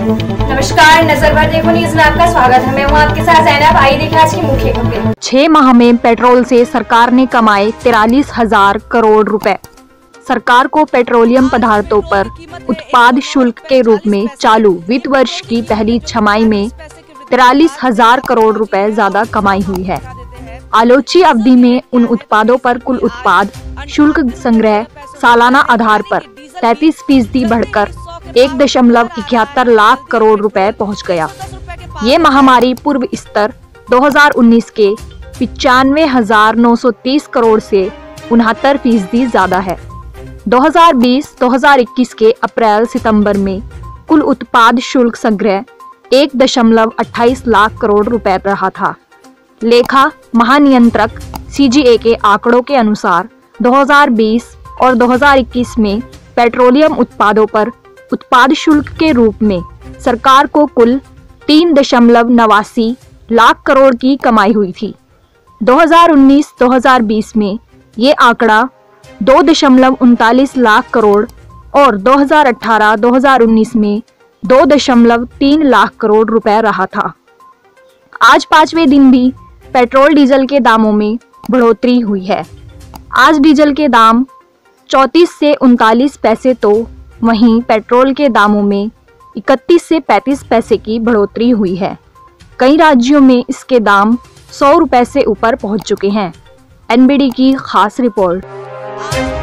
नमस्कार, नजर भर देखो न्यूज में आपका स्वागत है। मैं हूं आपके साथ ज़ैनब। आइए देखें आज की मुख्य खबरें। 6 माह में पेट्रोल से सरकार ने कमाए 43,000 करोड़ रुपए। सरकार को पेट्रोलियम पदार्थों पर उत्पाद शुल्क के रूप में चालू वित्त वर्ष की पहली छमाही में 43,000 करोड़ रुपए ज्यादा कमाई हुई है। आलोची अवधि में उन उत्पादों पर कुल उत्पाद शुल्क संग्रह सालाना आधार पर 33% बढ़कर 1.71 लाख करोड़ रुपए पहुंच गया। ये महामारी पूर्व स्तर 2019 के 95,930 करोड़ से 69% ज्यादा है। 2020-2021 के अप्रैल सितंबर में कुल उत्पाद शुल्क संग्रह 1.28 लाख करोड़ रुपए रहा था। लेखा महानियंत्रक CGA के आंकड़ों के अनुसार 2020 और 2021 में पेट्रोलियम उत्पादों पर उत्पाद शुल्क के रूप में सरकार को कुल 3.89 लाख करोड़ की कमाई हुई थी। 2019-2020 में ये आंकड़ा 2.39 लाख करोड़ और 2018-2019 में 2.3 लाख करोड़ रुपए रहा था। आज 5वें दिन भी पेट्रोल डीजल के दामों में बढ़ोतरी हुई है। आज डीजल के दाम 34 से 39 पैसे तो वहीं पेट्रोल के दामों में 31 से 35 पैसे की बढ़ोतरी हुई है। कई राज्यों में इसके दाम 100 रुपए से ऊपर पहुंच चुके हैं। NBD की खास रिपोर्ट।